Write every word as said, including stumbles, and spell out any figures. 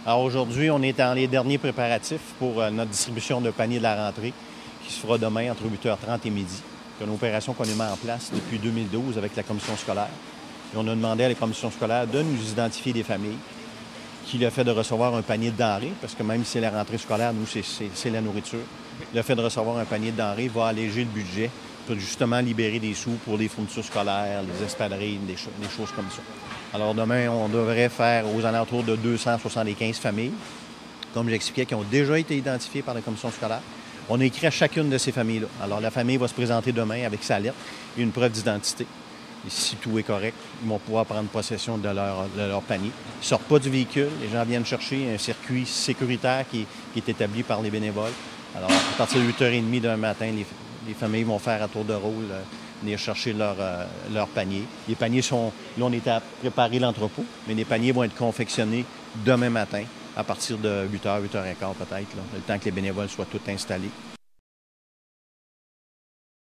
Alors aujourd'hui, on est dans les derniers préparatifs pour euh, notre distribution de paniers de la rentrée qui se fera demain entre huit heures trente et midi. C'est une opération qu'on a mis en place depuis deux mille douze avec la commission scolaire. Et on a demandé à la commission scolaire de nous identifier des familles qui, le fait de recevoir un panier de denrées, parce que même si c'est la rentrée scolaire, nous, c'est la nourriture, le fait de recevoir un panier de denrées va alléger le budget pour justement libérer des sous pour les fournitures scolaires, les espadrilles, des, cho des choses comme ça. Alors demain, on devrait faire aux alentours de deux cent soixante-quinze familles, comme j'expliquais, qui ont déjà été identifiées par la commission scolaire. On a écrit à chacune de ces familles-là. Alors la famille va se présenter demain avec sa lettre et une preuve d'identité. Et si tout est correct, ils vont pouvoir prendre possession de leur, de leur panier. Ils ne sortent pas du véhicule. Les gens viennent chercher un circuit sécuritaire qui, qui est établi par les bénévoles. Alors, à partir de huit heures trente demain matin, les, les familles vont faire à tour de rôle, euh, venir chercher leur, euh, leur panier. Les paniers sont... Là, on est à préparer l'entrepôt, mais les paniers vont être confectionnés demain matin à partir de huit heures, huit heures quinze peut-être, le temps que les bénévoles soient tous installés.